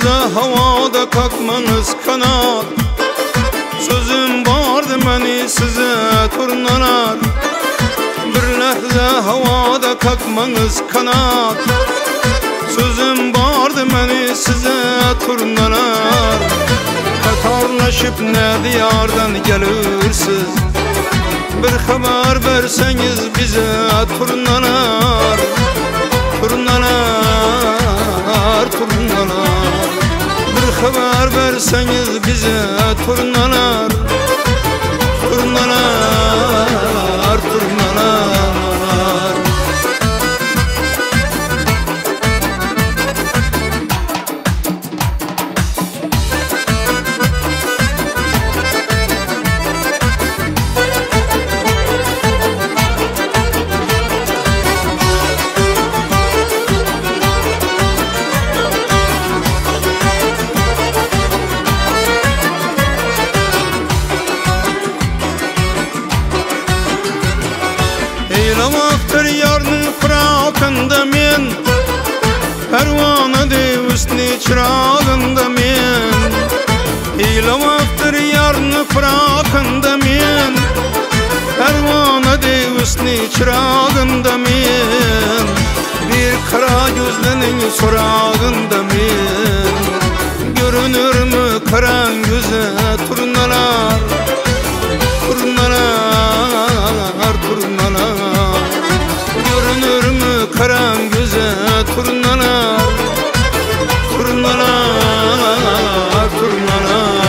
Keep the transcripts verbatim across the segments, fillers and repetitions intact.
lahza havada kalkmanız kanat. Sözüm vardı beni size turnalar. Bir lahza havada kalkmanız kanat. Sözüm vardı beni size turnalar. Katarlaşıp ne diyardan gelirsiz, bir haber verseniz bize turnalar. Turnalar, turnalar. Bir haber verseniz bize turnalar. Turnalar, turnalar. Eylamaktır yarın fırakında men, pervana de üstüne çırağında men. Eylamaktır yarın fırakında men, pervana de üstüne çırağında men. Bir kara gözlenin sorağında men. Görünür mü karan göze turnalar. Turnalar, turnalar. Görünür mü karan göze turnalar. Turnalar, turnalar.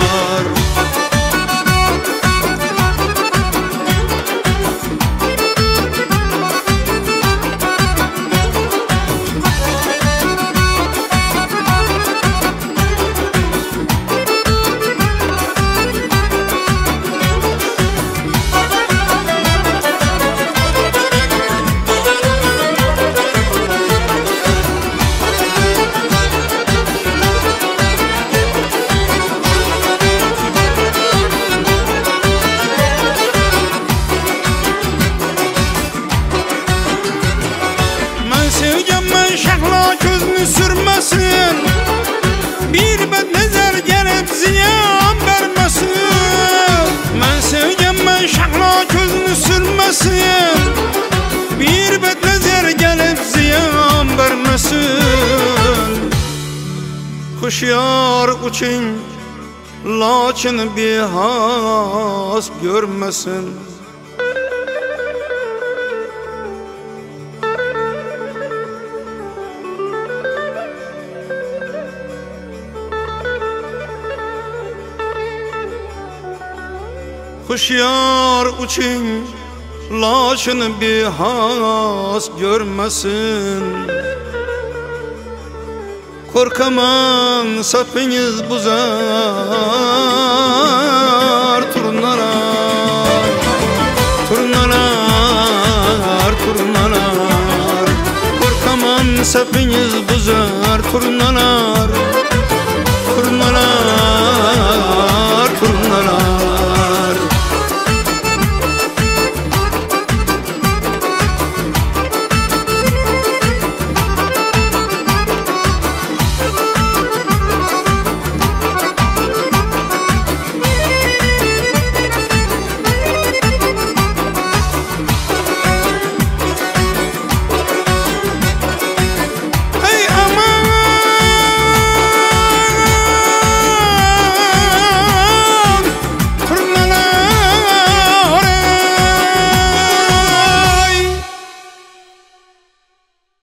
Şahla gözünü sürmesin, bir bed nezer gelip ziyan vermesin. Ben seveceğim ben şahla gözünü sürmesin, bir bed nezer gelip ziyan vermesin. Kuşyar uçun lakin bir has görmesin. Kuşyar uçun laşını bir has görmesin. Korkaman sapınız buzar turnalar. Turnalar, turnalar. Korkaman sapınız buzar turnalar.